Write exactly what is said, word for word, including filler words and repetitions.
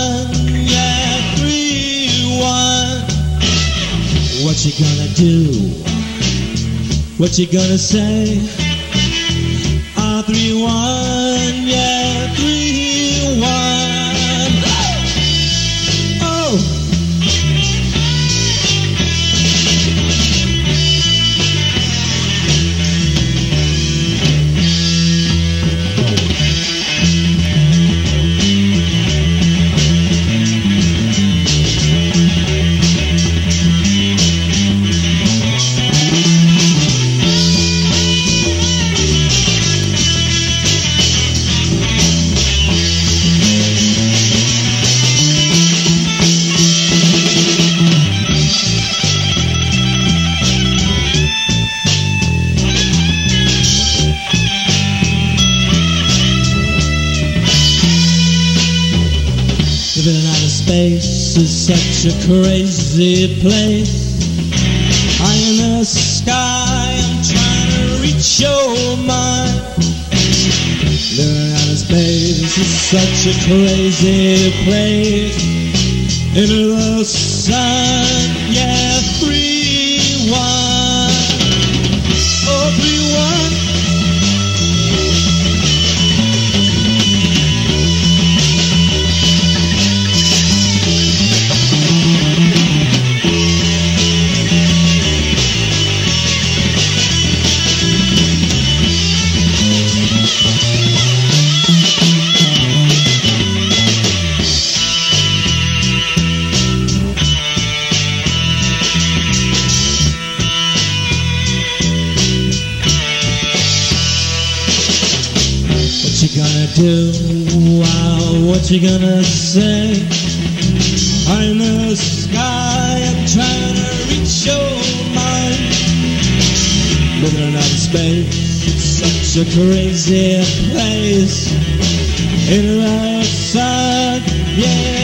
one, yeah, three, one. What you gonna do? What you gonna say? Ah, three, one, yeah, three, one. Oh! Living in outer space is such a crazy place. High in the sky, I'm trying to reach your mind. Living in outer space is such a crazy place. Into the sun, yeah, three, one. Oh, three, one. What you gonna do? Wow, what you gonna say? High in the sky, I'm trying to reach your mind. Living in outer space, it's such a crazy place. In the sun, yeah.